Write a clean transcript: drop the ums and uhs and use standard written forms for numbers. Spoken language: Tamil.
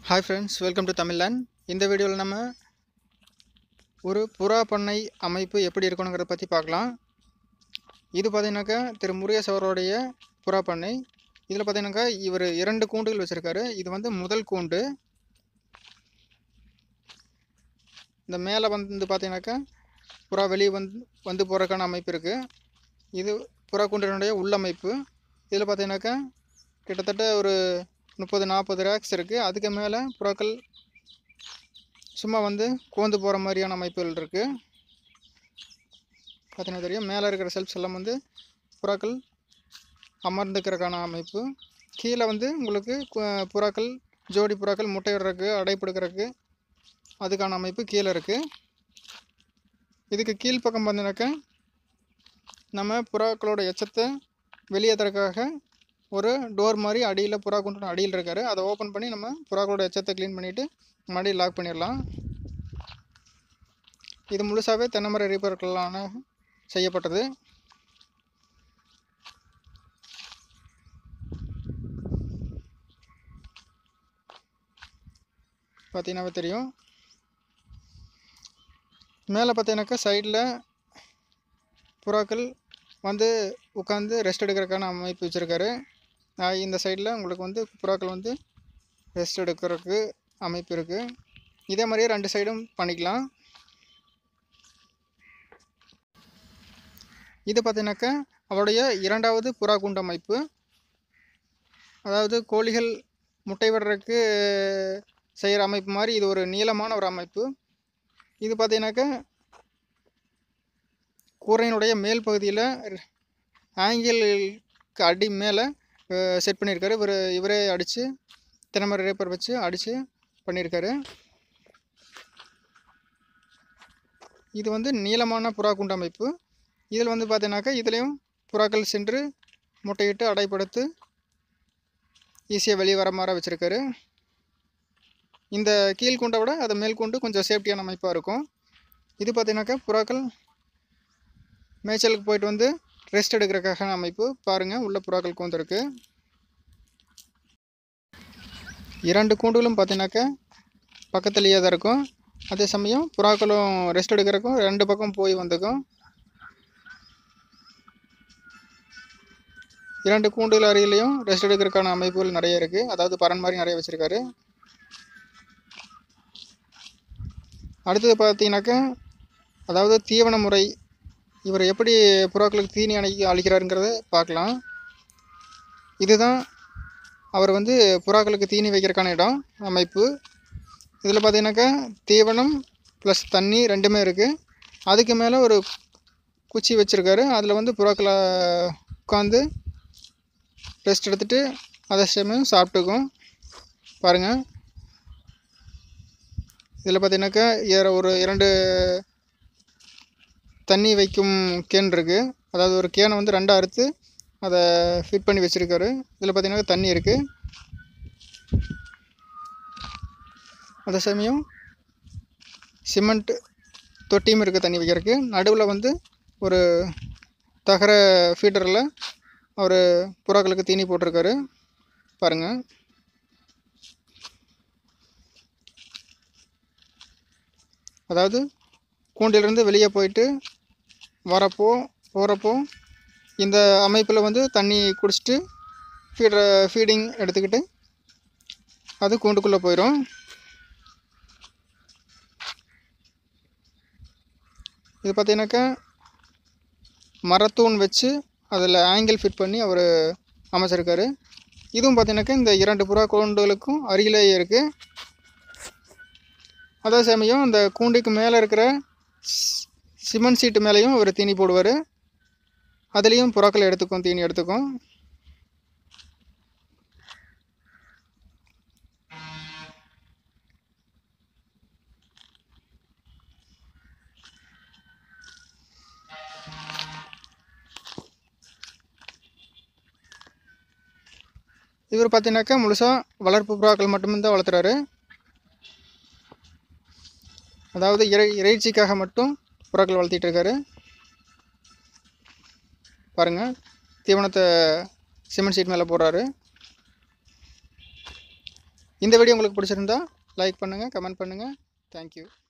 Hi friends, welcome to Tamil Land. இந்த வீடியோவில் நம்ம ஒரு புறா பண்ணை அமைப்பு எப்படி இருக்கணுங்கிறத பற்றி பார்க்கலாம். இது பார்த்தீங்கன்னாக்கா திரு முருகேஷ் அவருடைய புறா பண்ணை. இதில் பார்த்தீங்கன்னாக்கா இவர் 2 கூண்டுகள் வச்சுருக்காரு. இது வந்து முதல் கூண்டு. இந்த மேலே வந்து பார்த்தீங்கன்னாக்கா புறா வெளியே வந்து போகிறதுக்கான அமைப்பு இருக்குது. இது புறா கூண்டினுடைய உள்ளமைப்பு. இதில் பார்த்தீங்கன்னாக்கா கிட்டத்தட்ட ஒரு 30-40 ரேக்ஸ் இருக்குது. அதுக்கு மேலே புறாக்கள் சும்மா வந்து கோந்து போகிற மாதிரியான அமைப்புகள் இருக்குது. பார்த்தீங்கன்னா தெரியும், மேலே இருக்கிற செல்ஃப்ஸ் எல்லாம் வந்து புறாக்கள் அமர்ந்துக்கிறதுக்கான அமைப்பு. கீழே வந்து உங்களுக்கு புறாக்கள் ஜோடி புறாக்கள் முட்டையிடுறதுக்கு அடைப்படுக்கிறதுக்கு அதுக்கான அமைப்பு கீழே இருக்குது. இதுக்கு கீழ்ப்பக்கம் பார்த்தீங்கன்னாக்கா நம்ம புறாக்களோட எச்சத்தை வெளியேற்றுறதுக்காக ஒரு டோர் மாதிரி அடியில் புறா கொண்டு அடியில் இருக்காரு. அதை ஓப்பன் பண்ணி நம்ம புறாக்களோட எச்சத்தை க்ளீன் பண்ணிவிட்டு மறுபடியும் லாக் பண்ணிடலாம். இது முழுசாகவே தென்னைமர ரீப்பர்களான செய்யப்பட்டது. பார்த்தீங்கன்னாவே தெரியும். மேலே பார்த்தீங்கன்னாக்கா சைடில் புறாக்கள் வந்து உட்காந்து ரெஸ்ட் எடுக்கிறதுக்கான அமைப்பு வச்சுருக்காரு. இந்த சைடில் உங்களுக்கு வந்து புறாக்கள் வந்து ரெஸ்ட் எடுக்கிறதுக்கு அமைப்பு இருக்குது. இதே மாதிரியே 2 சைடும் பண்ணிக்கலாம். இது பார்த்தீங்கன்னாக்கா அவருடைய 2வது புறா கூண்டு அமைப்பு. அதாவது கோழிகள் முட்டை விடுறதுக்கு செய்கிற அமைப்பு மாதிரி இது ஒரு நீளமான ஒரு அமைப்பு. இது பார்த்தீங்கன்னாக்கா கூரையினுடைய மேல் பகுதியில் ஆங்கிளுக்கு அடி மேலே செட் பண்ணியிருக்காரு. இவரே அடித்து தென்னைமர ரேப்பர் வச்சு அடித்து பண்ணியிருக்காரு. இது வந்து நீளமான புறா கூண்டு அமைப்பு. இதில் வந்து பார்த்தீங்கன்னாக்கா இதுலேயும் புறாக்கள் சென்று முட்டையிட்டு அடைப்படுத்து ஈஸியாக வெளியே வர மாதிரி வச்சுருக்காரு. இந்த கீழ் கூண்டை விட அது மேல் கூண்டு கொஞ்சம் சேஃப்டியான அமைப்பாக இருக்கும். இது பார்த்தீங்கன்னாக்கா புறாக்கள் மேய்ச்சலுக்கு போயிட்டு வந்து ரெஸ்ட் எடுக்கிறதுக்கான அமைப்பு. பாருங்கள், உள்ள புறாக்கள் கூந்திருக்கு. 2 கூண்டுகளும் பார்த்தீங்கன்னாக்கா பக்கத்துலேயே தான் இருக்கும். அதே சமயம் புறாக்களும் ரெஸ்ட் எடுக்கிறதுக்கும் 2 பக்கம் போய் வந்துக்கும். 2 கூண்டுகள் அருகிலையும் ரெஸ்ட் எடுக்கிறதுக்கான அமைப்புகள் நிறைய இருக்குது. அதாவது பறன் மாதிரி நிறைய வச்சுருக்காரு. அடுத்தது பார்த்தீங்கன்னாக்கா அதாவது தீவன முறை, இவர் எப்படி புறாக்களுக்கு தீனி அளிக்கிறாருங்கிறத பார்க்கலாம். இதுதான் அவர் வந்து புறாக்களுக்கு தீனி வைக்கிறதுக்கான இடம் அமைப்பு. இதில் பார்த்தீங்கன்னாக்கா தீவனம் ப்ளஸ் தண்ணி 2மே இருக்குது. அதுக்கு மேலே ஒரு குச்சி வச்சுருக்காரு. அதில் வந்து புறாக்களை உட்காந்து ரெஸ்ட் எடுத்துகிட்டு அதே சமயம் சாப்பிட்டுக்கும். பாருங்கள், இதில் பார்த்தீங்கன்னாக்கா ஒரு 2 தண்ணி வைக்கும் கேன் இருக்குது. அதாவது ஒரு கேனை வந்து 2ஆக அறுத்து அதை ஃபிட் பண்ணி வச்சுருக்காரு. இதில் பார்த்தீங்கன்னா தண்ணி இருக்குது. அதே சமயம் சிமெண்ட் தொட்டியும் இருக்குது தண்ணி வைக்கிறதுக்கு. நடுவில் வந்து ஒரு தகர ஃபீடரில் அவர் புறாக்களுக்கு தீனி போட்டிருக்காரு. பாருங்கள், அதாவது கூண்டிலிருந்து வெளியே போயிட்டு போகிறப்போ இந்த அமைப்பில் வந்து தண்ணி குடிச்சிட்டு ஃபீடிங் எடுத்துக்கிட்டு அது கூண்டுக்குள்ளே போயிடும். இது பார்த்தீங்கன்னாக்கா மரத்தூண் வச்சு அதில் ஆங்கிள் ஃபிட் பண்ணி அவர் அமைச்சிருக்காரு. இதுவும் பார்த்தீங்கன்னாக்கா இந்த 2 புறா கூண்டுகளுக்கும் அருகிலேயே இருக்குது. அதே சமயம் இந்த கூண்டுக்கு மேலே இருக்கிற சிமெண்ட் சீட்டு மேலேயும் அவர் தீனி போடுவார். அதுலேயும் புறாக்கள் எடுத்துக்கும், தீனி எடுத்துக்கும். இவர் பார்த்தீங்கன்னாக்கா முழுசாக வளர்ப்பு புறாக்கள் மட்டும்தான் வளர்த்துறாரு. அதாவது இறைச்சிக்காக மட்டும் புறாக்கள் வளர்த்திட்டு இருக்காரு. பாருங்கள், தீவனத்தை சிமெண்ட் சீட் மேலே போடுறாரு. இந்த வீடியோ உங்களுக்கு பிடிச்சிருந்தா லைக் பண்ணுங்கள், கமெண்ட் பண்ணுங்கள். தேங்க்யூ.